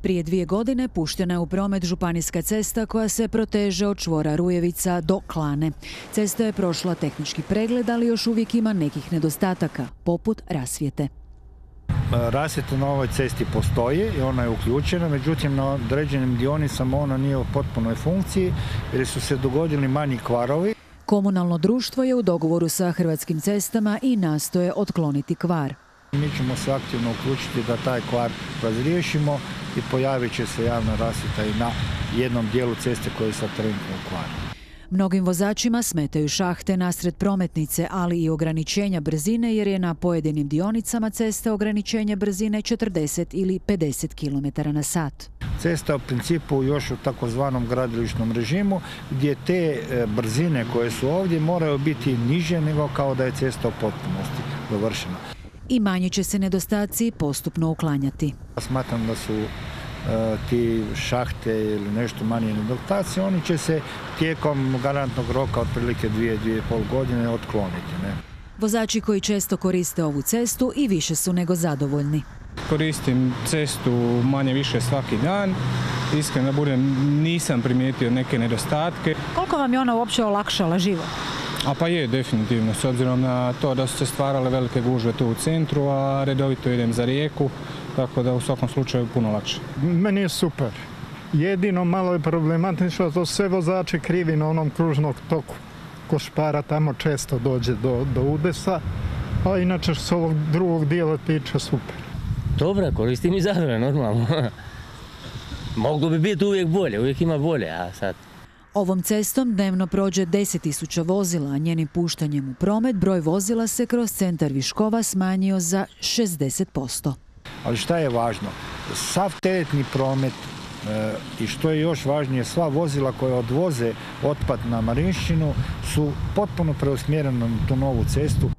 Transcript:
Prije 2 godine puštena je u promet županijska cesta koja se proteže od čvora Rujevica do Klane. Cesta je prošla tehnički pregled, ali još uvijek ima nekih nedostataka, poput rasvjete. Rasvjeta na ovoj cesti postoji i ona je uključena, međutim na određenim dionicama ona nije u potpunoj funkciji jer su se dogodili manji kvarovi. Komunalno društvo je u dogovoru sa Hrvatskim cestama i nastoje otkloniti kvar. Mi ćemo se aktivno uključiti da taj kvar razriješimo i pojavit će se javna rasvjeta i na jednom dijelu ceste koji je sad trenutno u kvaru. Mnogim vozačima smetaju šahte nasred prometnice, ali i ograničenja brzine jer je na pojedinim dionicama ceste ograničenje brzine 40 ili 50 km/h. Cesta je u principu još u takozvanom gradilišnom režimu gdje te brzine koje su ovdje moraju biti niže nego kao da je cesta u potpunosti dovršena. I manji će se nedostaci postupno uklanjati. Smatram da su ti šahte ili nešto manje nedostaci, oni će se tijekom garantnog roka otprilike 2-2,5 godine otkloniti. Vozači koji često koriste ovu cestu i više su nego zadovoljni. Koristim cestu manje više svaki dan. Iskreno da budem, nisam primijetio neke nedostatke. Koliko vam je ona uopće olakšala život? A pa je, definitivno, s obzirom na to da su se stvarale velike gužve tu u centru, a redovito idem za Rijeku, tako da u svakom slučaju puno lakše. Meni je super. Jedino malo je problematično da sve vozači krivi na onom kružnom toku. Ko Špara tamo često dođe do udesa, a inače što se ovog drugog dijela tiče super. Dobro, koristim i zadovoljno, normalno. Moglo bi biti uvijek bolje, uvijek ima bolje, a sad... Ovom cestom dnevno prođe 10.000 vozila, a njenim puštanjem u promet broj vozila se kroz centar Viškova smanjio za 60%. Ali šta je važno? Sav teretni promet i što je još važnije, sva vozila koja odvoze otpad na Marinšćinu su potpuno preusmjerena na tu novu cestu.